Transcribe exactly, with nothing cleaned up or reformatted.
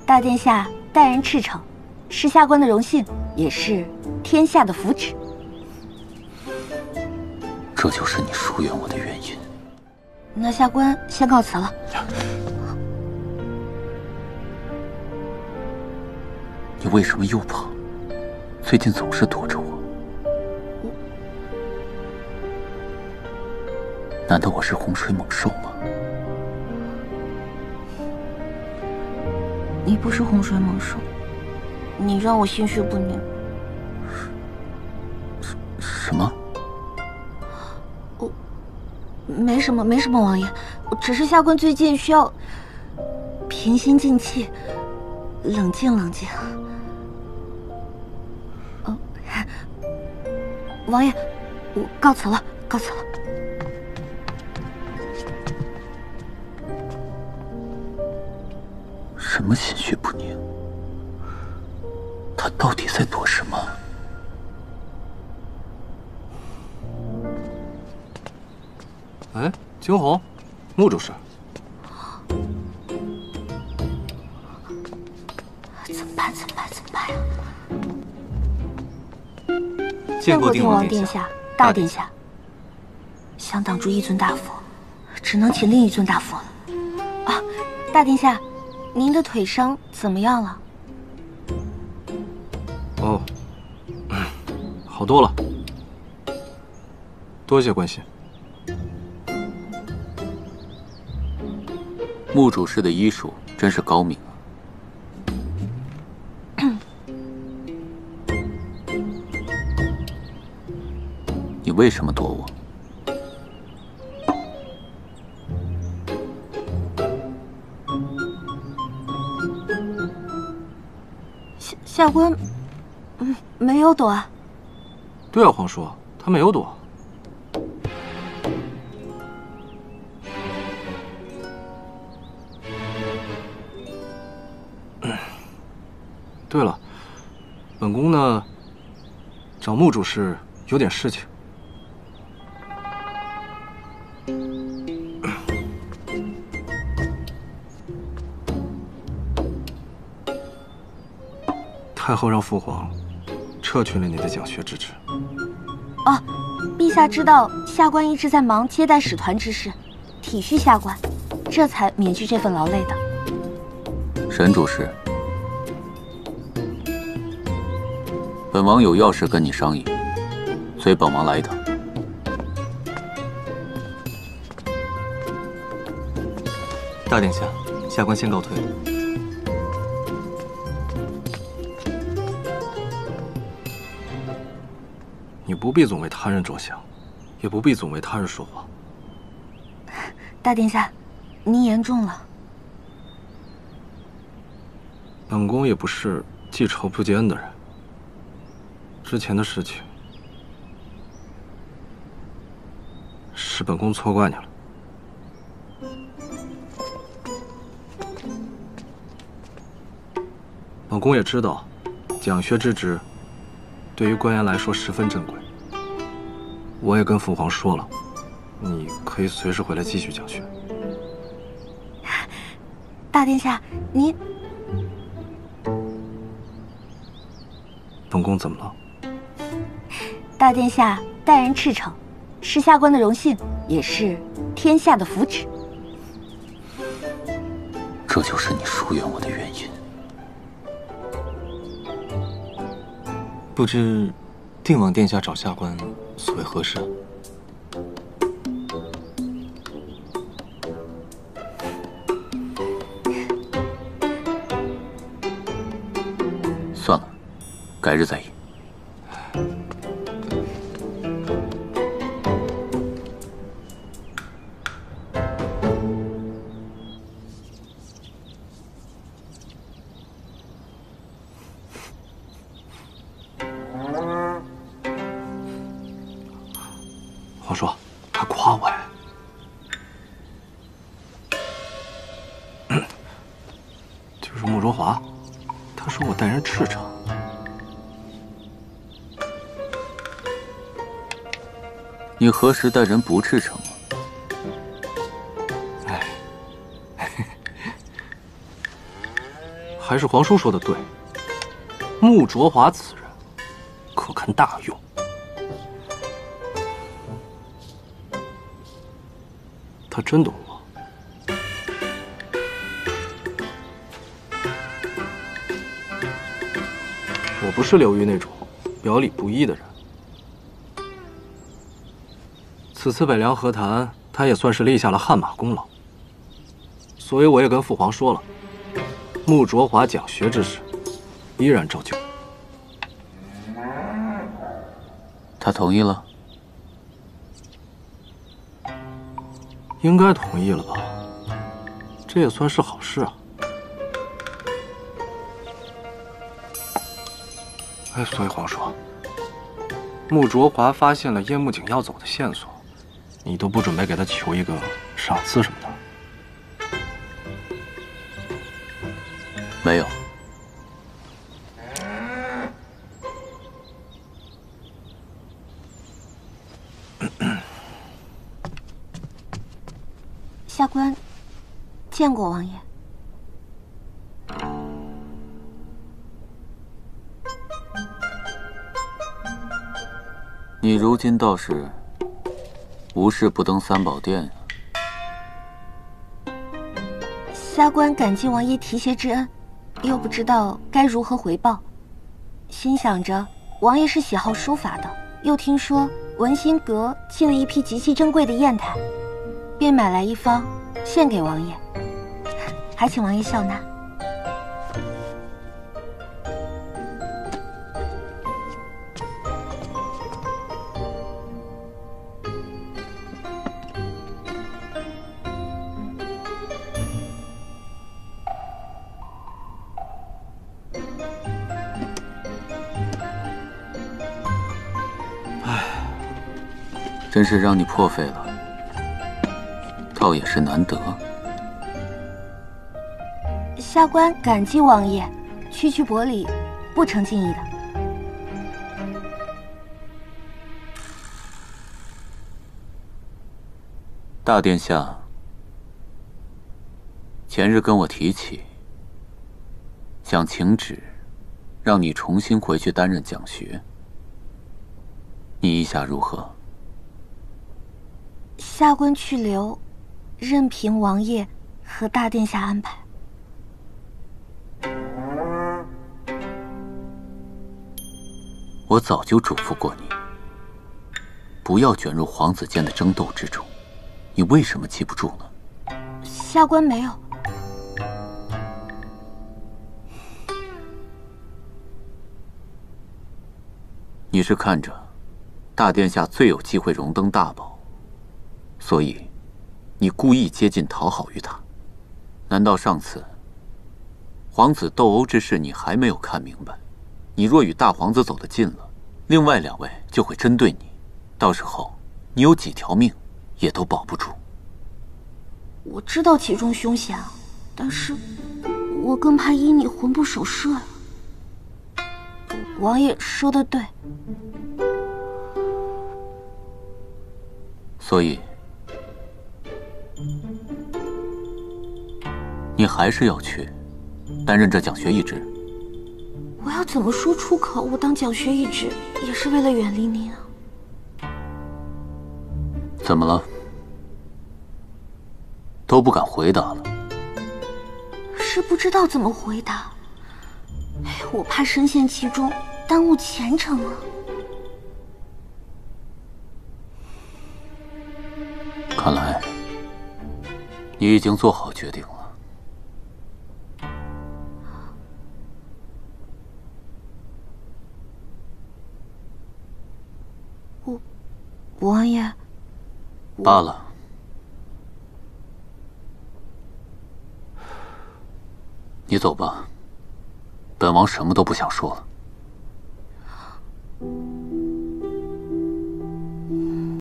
大殿下待人赤诚，是下官的荣幸，也是天下的福祉。 这就是你疏远我的原因。 那下官先告辞了。 你为什么又跑？最近总是躲着我。我难道我是洪水猛兽吗？ 你不是洪水猛兽，你让我心绪不宁。 什什么？ 我没什么，没什么，王爷，只是下官最近需要平心静气，冷静冷静。哦，王爷，我告辞了，告辞了。 什么心绪不宁？他到底在躲什么？ 哎，惊鸿，穆主事， 怎么办？怎么办？怎么办呀？ 见过帝王殿下、大殿下。想挡住一尊大佛，只能请另一尊大佛了。啊，大殿下，您的腿伤怎么样了？ 哦，好多了，多谢关心。 穆主事的医术真是高明啊！你为什么躲我？ 下下官，嗯，没有躲啊。 对啊，皇叔，他没有躲。对了，本宫呢，找穆主事有点事情。太后让父皇撤去了你的讲学之职。 哦，陛下知道下官一直在忙接待使团之事，体恤下官，这才免去这份劳累的。 沈主事。本王有要事跟你商议，随本王来的。 大殿下，下官先告退。 你不必总为他人着想，也不必总为他人说话。 大殿下，您言重了。 本宫也不是记仇不坚的人。之前的事情，是本宫错怪你了。本宫也知道，讲学之职对于官员来说十分珍贵。我也跟父皇说了，你可以随时回来继续讲学。 大殿下，您…… 本宫怎么了？ 大殿下待人赤诚，是下官的荣幸，也是天下的福祉。 这就是你疏远我的原因。 不知定王殿下找下官所为何事？ 算了，改日再议。 皇叔，他夸我哎。就是穆卓华，他说我待人赤诚。 你何时待人不赤诚了？ 哎， 还是皇叔说的对，穆卓华此人可堪大用。他真懂我。我不是刘玉那种表里不一的人。此次北凉和谈，他也算是立下了汗马功劳。所以我也跟父皇说了，穆卓华讲学之事，依然照旧。 他同意了？ 应该同意了吧？这也算是好事啊。哎，所以皇叔，穆卓华发现了叶幕景要走的线索，你都不准备给他求一个赏赐什么的？ 没有。 下官见过王爷。 你如今倒是无事不登三宝殿呀。 下官感激王爷提携之恩，又不知道该如何回报，心想着王爷是喜好书法的，又听说文心阁进了一批极其珍贵的砚台，便买来一方献给王爷，还请王爷笑纳。 真是让你破费了，倒也是难得。 下官感激王爷，区区薄礼，不成敬意的。 大殿下前日跟我提起，想请旨，让你重新回去担任讲学，你意下如何？ 下官去留，任凭王爷和大殿下安排。 我早就嘱咐过你，不要卷入皇子间的争斗之中，你为什么记不住呢？ 下官没有。 你是看着大殿下最有机会荣登大宝，所以你故意接近讨好于他。难道上次皇子斗殴之事你还没有看明白？你若与大皇子走得近了，另外两位就会针对你，到时候你有几条命也都保不住。 我知道其中凶险，但是我更怕因你魂不守舍呀。王爷说的对。 所以你还是要去担任这讲学一职。 我要怎么说出口？我当讲学一职也是为了远离您啊。 怎么了？都不敢回答了？ 是不知道怎么回答。哎，我怕深陷其中，耽误前程啊。 看来你已经做好决定了。 我，王爷。 罢了。你走吧，本王什么都不想说了。